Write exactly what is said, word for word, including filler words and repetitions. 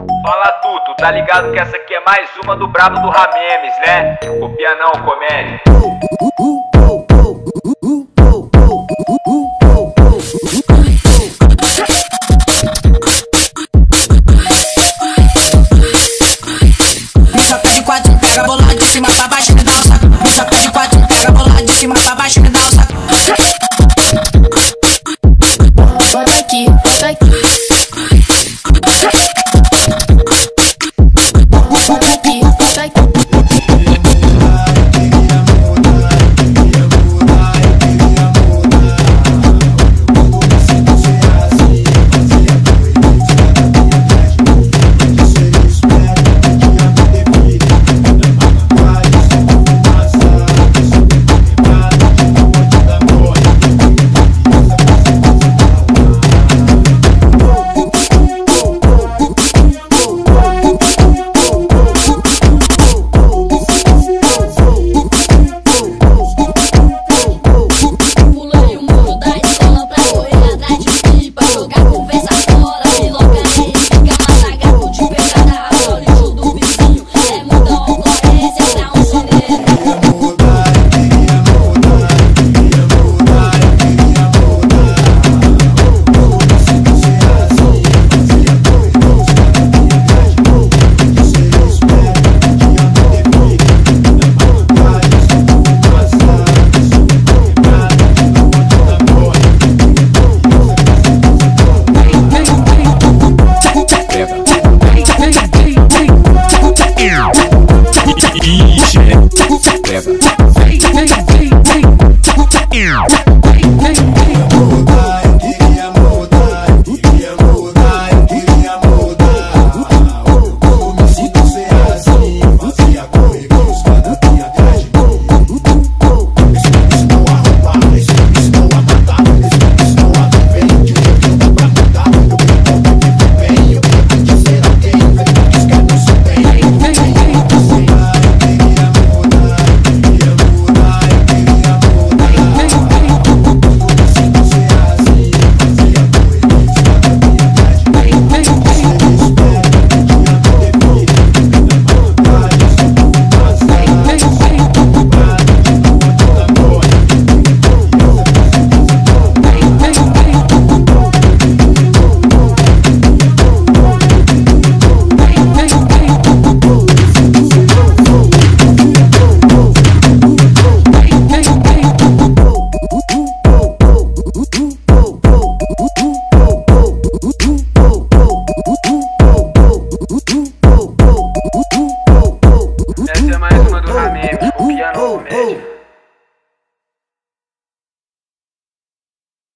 Fala tu, tu tá ligado que essa aqui é mais uma do brabo do Ramemes, né? Copia não, comédia. Joga de quatro, pega a bola de cima pra baixo e me dá o saco. Joga de quatro, pega a bola de cima pra baixo e me dá o saco. Bota aqui, bota aqui. Bota aqui, bota aqui. Pega.